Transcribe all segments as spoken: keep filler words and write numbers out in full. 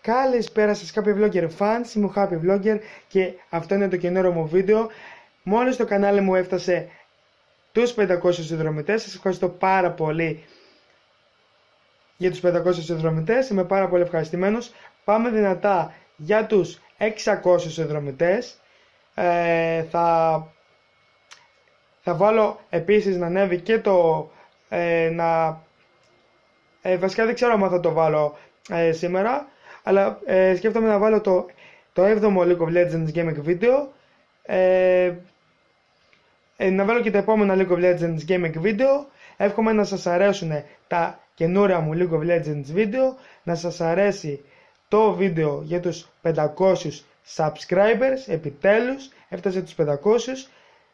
Καλησπέρα σας Happy Vlogger fans, είμαι ο Happy Vlogger και αυτό είναι το καινούριο μου βίντεο. Μόλις το κανάλι μου έφτασε τους πεντακόσιους συνδρομητές, σας ευχαριστώ πάρα πολύ για τους πεντακόσιους συνδρομητές, είμαι πάρα πολύ ευχαριστημένος. Πάμε δυνατά για τους εξακόσιους συνδρομητές. Ε, θα, θα βάλω επίσης να ανέβει και το ε, να... Ε, βασικά δεν ξέρω αν θα το βάλω ε, σήμερα, αλλά ε, σκέφτομαι να βάλω το, το έβδομο League of Legends Gaming Video, ε, ε, να βάλω και τα επόμενα League of Legends Gaming Video. Εύχομαι να σας αρέσουν τα καινούρια μου League of Legends Video, να σας αρέσει το βίντεο για τους πεντακόσιους subscribers, επιτέλους έφτασε τους πεντακόσιους.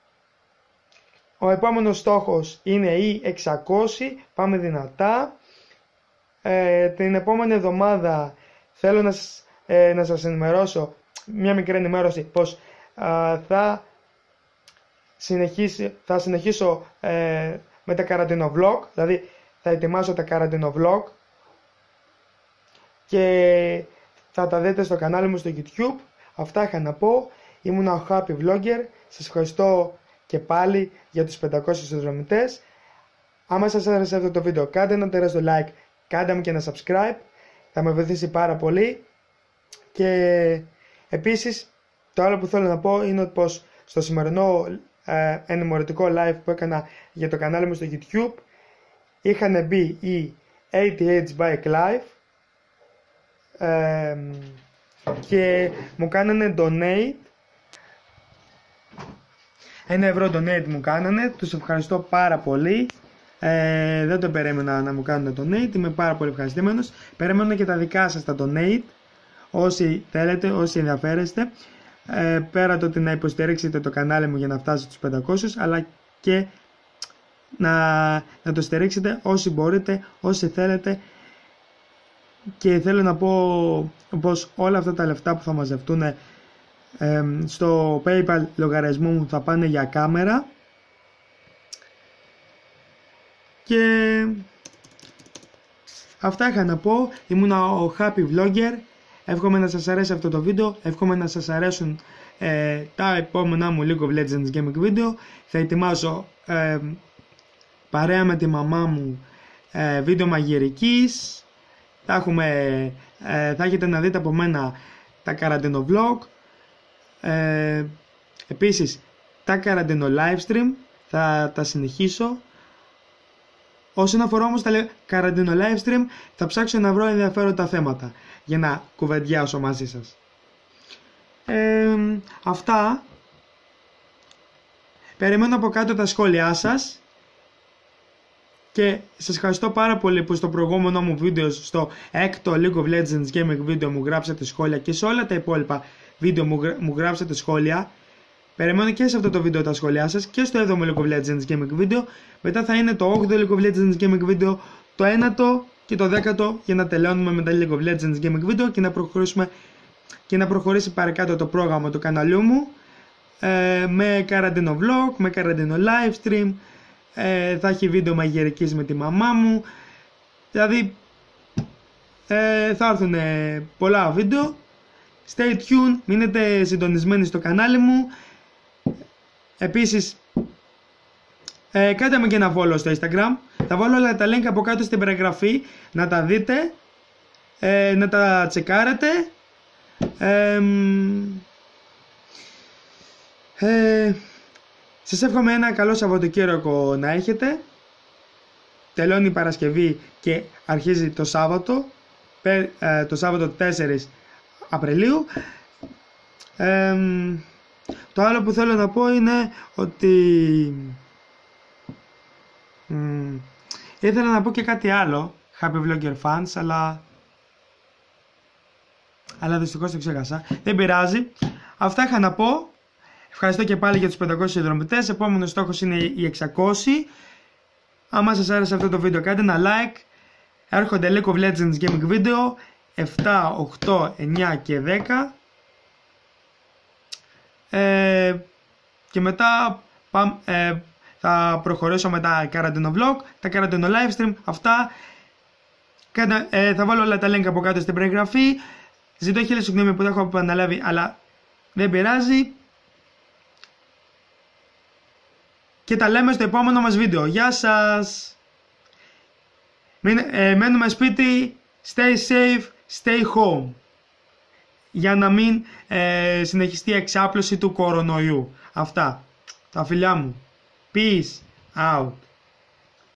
Ο επόμενος στόχος είναι οι εξακόσιοι, πάμε δυνατά. Ε, την επόμενη εβδομάδα θέλω να σας, ε, να σας ενημερώσω, μια μικρή ενημέρωση, πως ε, θα, συνεχίσει, θα συνεχίσω ε, με τα καραντίνο vlog, δηλαδή θα ετοιμάσω τα καραντίνο vlog και θα τα δείτε στο κανάλι μου στο YouTube. Αυτά είχα να πω, ήμουν ο Happy Vlogger, σας ευχαριστώ και πάλι για τους πεντακόσιους συνδρομητές. Άμα σας άρεσε αυτό το βίντεο, κάντε ένα τεράστιο like, κάντε μου και ένα subscribe, θα με βοηθήσει πάρα πολύ. Και επίσης το άλλο που θέλω να πω είναι πως στο σημερινό ε, ενημερωτικό live που έκανα για το κανάλι μου στο YouTube είχαν μπει οι έι τι έιτς Bike Live ε, και μου κάνανε donate, ένα ευρώ donate μου κάνανε, τους ευχαριστώ πάρα πολύ. Ε, δεν το περίμενα να μου κάνουν donate, είμαι πάρα πολύ ευχαριστημένος. Περιμένω και τα δικά σας τα donate, όσοι θέλετε, όσοι ενδιαφέρεστε, ε, πέρα το ότι να υποστηρίξετε το κανάλι μου για να φτάσει στους πεντακόσιους, αλλά και να, να το στηρίξετε όσοι μπορείτε, όσοι θέλετε. Και θέλω να πω πως όλα αυτά τα λεφτά που θα μαζευτούν ε, στο PayPal λογαριασμό μου θα πάνε για κάμερα. Και αυτά είχα να πω, ήμουν ο Happy Vlogger, εύχομαι να σας αρέσει αυτό το βίντεο, εύχομαι να σας αρέσουν ε, τα επόμενά μου League of Legends Gaming Video. Θα ετοιμάσω ε, παρέα με τη μαμά μου ε, βίντεο μαγειρικής, θα, έχουμε, ε, θα έχετε να δείτε από μένα τα καραντίνο vlog, ε, επίσης τα καραντίνο live stream θα τα συνεχίσω. Όσον αφορά όμως τα καραντίνο live stream, θα ψάξω να βρω ενδιαφέροντα θέματα για να κουβεντιάσω μαζί σας. Ε, αυτά. Περιμένω από κάτω τα σχόλιά σας και σας ευχαριστώ πάρα πολύ που στο προηγούμενο μου βίντεο, στο έκτο League of Legends Gaming Video μου γράψατε σχόλια και σε όλα τα υπόλοιπα βίντεο μου, μου γράψατε σχόλια. Περιμένω και σε αυτό το βίντεο τα σχόλιά σας και στο έβδομο League of Legends Gaming Video. Μετά θα είναι το όγδοο League of Legends Gaming Video, το ένατο και το δέκατο για να τελειώνουμε με τα League of Legends Gaming Video και να προχωρήσουμε και να προχωρήσει παρακάτω το πρόγραμμα του καναλιού μου ε, με καραντίνο vlog, με καραντίνο live stream, ε, θα έχει βίντεο μαγειρικής με τη μαμά μου, δηλαδή ε, θα έρθουν πολλά βίντεο. Stay tuned, μείνετε συντονισμένοι στο κανάλι μου. Επίσης ε, κάντε μου και ένα follow στο Instagram. Θα βάλω όλα τα link από κάτω στην περιγραφή, να τα δείτε, ε, να τα τσεκάρετε. ε, ε, Σας εύχομαι ένα καλό Σαββατοκύριακο να έχετε. Τελειώνει η Παρασκευή και αρχίζει το Σάββατο, ε, το Σάββατο τέσσερις Απριλίου. ε, Το άλλο που θέλω να πω είναι ότι μ, ήθελα να πω και κάτι άλλο, Happy Vlogger fans, αλλά αλλά δυστυχώς το ξέχασα. Δεν πειράζει. Αυτά είχα να πω. Ευχαριστώ και πάλι για τους πεντακόσιους συνδρομητές. Επόμενος στόχος είναι οι εξακόσιοι. Άμα σας άρεσε αυτό το βίντεο, κάντε ένα like. Έρχονται League of Legends Gaming Video επτά, οκτώ, εννιά και δέκα. Ε, και μετά πάμ, ε, θα προχωρήσω με τα καραντίνο vlog, τα καραντίνο live stream. Αυτά. Κάνα, ε, θα βάλω όλα τα link από κάτω στην περιγραφή. Ζητώ χίλια συγγνώμη που δεν έχω επαναλάβει, αλλά δεν πειράζει. Και τα λέμε στο επόμενο μας βίντεο. Γεια σας! Μην, ε, μένουμε σπίτι, stay safe, stay home. Για να μην ε, συνεχιστεί η εξάπλωση του κορονοϊού. Αυτά. Τα φιλιά μου. Peace out.